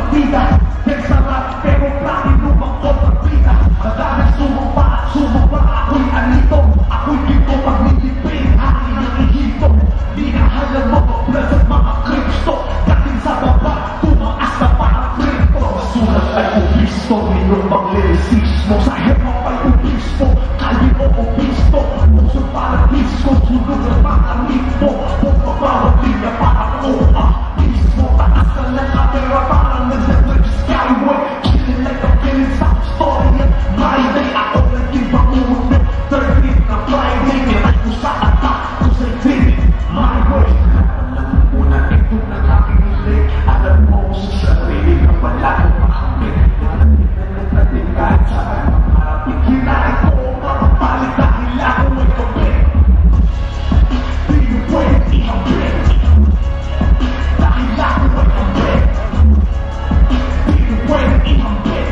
partida. May sarap pero platino ang kontrabida. Madalas sumaba, ako'y anito. Ako'y dito magnilipin, hangin ng ihito. Di na halang mga bless at mga Kristo. Dating sa baba, tumaas na parang kripto. Sulat ay obisto, minong pang lirisismo. Sa hema ay obisto, kalye o obisto. Puso parang disco, sunog at mga ritmo. Kung mabawag linya parang oa mismo. Taas ka ng kamera parang nag-trip skyway. Killing like a feeling sa story at my day. Ako naging bangunod 13 na Friday. Kinay ko sa atak, ko sa'y tinig my way. Alam mo muna ito na aking hilig. Alam mo sa sarili na wala ko makamit. Natin kahit saan mamarapit. Kinain ko mga palit dahil ako ay kapit. Di mo pwede ihambit dahil ako ay kapit. Di mo pwede ihambit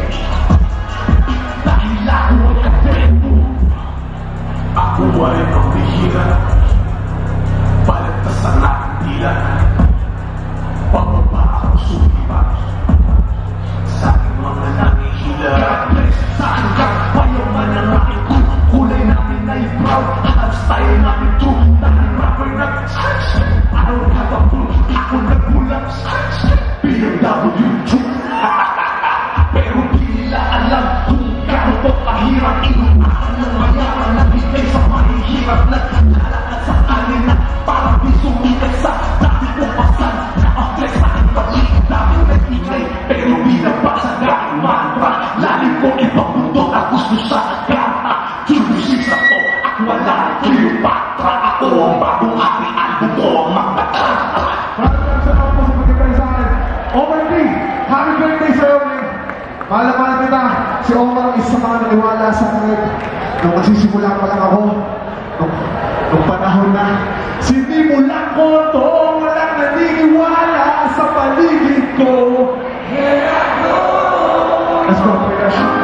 dahil ako ay kapit. Ako ay pambihira, paligtas ang aking dila. Pababa ako sumipa sa aking mga nangihila. God bless sa aking kapayaman ng aking crew. Kulay namin ay proud, at style namin true. Dahil rapper nag-search, I don't have a clue. Ako nagmulat, BMW2. Pero di nila alam kung gano'n to kahirap. Inunahan ng mayaman na bigay sa mahihirap. Naglalakad sa kanina para di sumikat sa dati kong pasan. Naka-flex sa aking pag-iit, dami nag-ingay pero di nabasa dahil mantra. Lalim ko ibang mundo at gusto sa gata. Kinusis ako at wala Cleopatra. Ako ang bagong hari, album ko ang magkakata. Maraming salamat po sa pagkakay sa akin. Omar P, happy birthday sa'yo, man. Mahal kita, si Omar ang isa mga naniwala sa akin. Nung magsisimula pa lang ako, nung panahon na, sinimulan ko to, walang naniniwala sa paligid ko. Let's go, Fresh.